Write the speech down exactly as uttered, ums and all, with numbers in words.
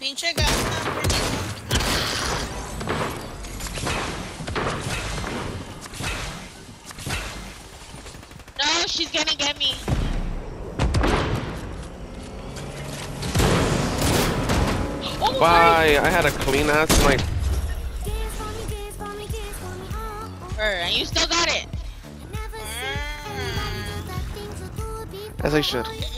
Pinche gata. No, she's gonna get me. Oh, Bye. I had a clean ass snipe. and you still got it. As I should.